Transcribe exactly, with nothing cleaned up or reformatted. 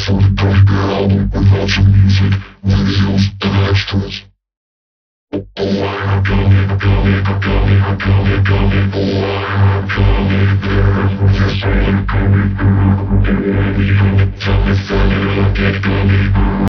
for the Gummy Bear album with lots of music, videos, and extras. Oh, I'm a gummy, a gummy, a gummy, a gummy, gummy, boy, I'm a gummy bear with a Sony